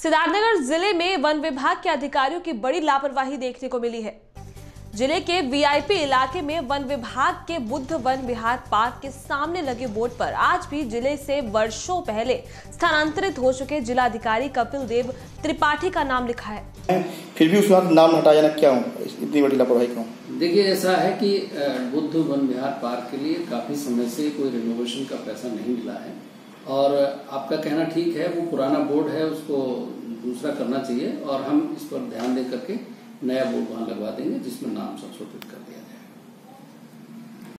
सिद्धार्थनगर जिले में वन विभाग के अधिकारियों की बड़ी लापरवाही देखने को मिली है। जिले के वीआईपी इलाके में वन विभाग के बुद्ध वन विहार पार्क के सामने लगे बोर्ड पर आज भी जिले से वर्षों पहले स्थानांतरित हो चुके जिलाधिकारी कपिल देव त्रिपाठी का नाम लिखा है। फिर भी उसका नाम हटा जाना क्यों, इतनी बड़ी लापरवाही क्यों? देखिए, ऐसा है कि बुद्ध वन विहार पार्क के लिए काफी समय से कोई रिनोवेशन का पैसा नहीं मिला है और आपका कहना ठीक है, वो पुराना बोर्ड है, उसको दूसरा करना चाहिए और हम इस पर ध्यान दे करके नया बोर्ड वहां लगवा देंगे जिसमें नाम संशोधित कर दिया जाए।